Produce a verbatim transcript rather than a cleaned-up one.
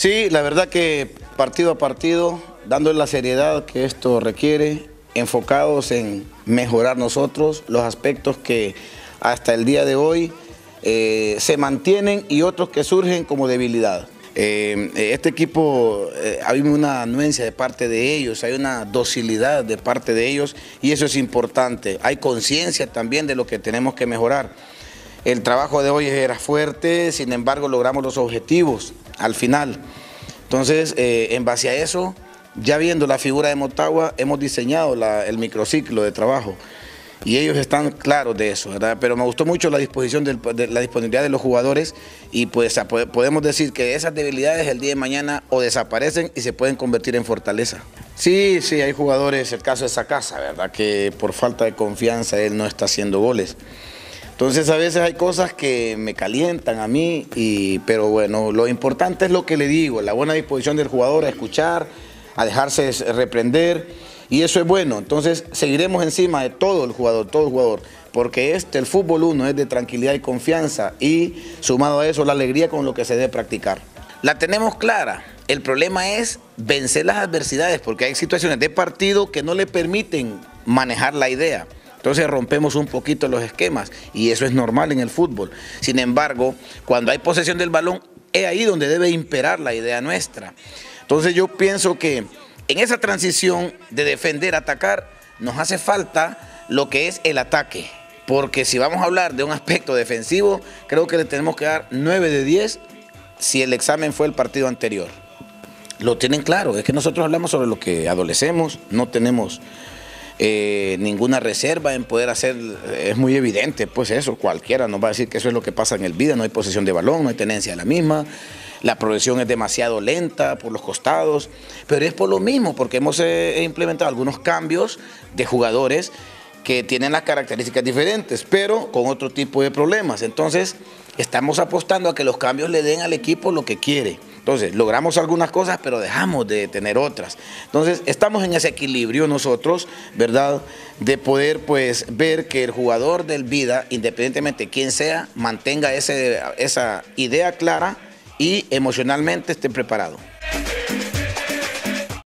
Sí, la verdad que partido a partido, dándole la seriedad que esto requiere, enfocados en mejorar nosotros los aspectos que hasta el día de hoy eh, se mantienen y otros que surgen como debilidad. Eh, este equipo, eh, hay una anuencia de parte de ellos, hay una docilidad de parte de ellos y eso es importante. Hay conciencia también de lo que tenemos que mejorar. El trabajo de hoy era fuerte, sin embargo logramos los objetivos al final. Entonces, eh, en base a eso, ya viendo la figura de Motagua, hemos diseñado la, el microciclo de trabajo y ellos están claros de eso, ¿verdad? Pero me gustó mucho la disposición del, de la disponibilidad de los jugadores y pues podemos decir que esas debilidades el día de mañana o desaparecen y se pueden convertir en fortaleza. Sí, sí, hay jugadores, el caso de Sacasa, ¿verdad? Que por falta de confianza él no está haciendo goles. Entonces a veces hay cosas que me calientan a mí, y, pero bueno, lo importante es lo que le digo, la buena disposición del jugador a escuchar, a dejarse reprender, y eso es bueno. Entonces seguiremos encima de todo el jugador, todo el jugador, porque este, el fútbol uno es de tranquilidad y confianza, y sumado a eso la alegría con lo que se debe practicar. La tenemos clara, el problema es vencer las adversidades, porque hay situaciones de partido que no le permiten manejar la idea. Entonces rompemos un poquito los esquemas y eso es normal en el fútbol. Sin embargo, cuando hay posesión del balón, es ahí donde debe imperar la idea nuestra. Entonces yo pienso que en esa transición de defender, atacar, nos hace falta lo que es el ataque. Porque si vamos a hablar de un aspecto defensivo, creo que le tenemos que dar nueve de diez si el examen fue el partido anterior. Lo tienen claro, es que nosotros hablamos sobre lo que adolecemos, no tenemos Eh, ninguna reserva en poder hacer, es muy evidente, pues eso, cualquiera nos va a decir que eso es lo que pasa en el Vida, no hay posesión de balón, no hay tenencia de la misma, la progresión es demasiado lenta por los costados, pero es por lo mismo, porque hemos eh, implementado algunos cambios de jugadores que tienen las características diferentes, pero con otro tipo de problemas. Entonces, estamos apostando a que los cambios le den al equipo lo que quiere. Entonces, logramos algunas cosas, pero dejamos de tener otras. Entonces, estamos en ese equilibrio nosotros, ¿verdad? De poder, pues, ver que el jugador del Vida, independientemente de quién sea, mantenga ese, esa idea clara y emocionalmente esté preparado.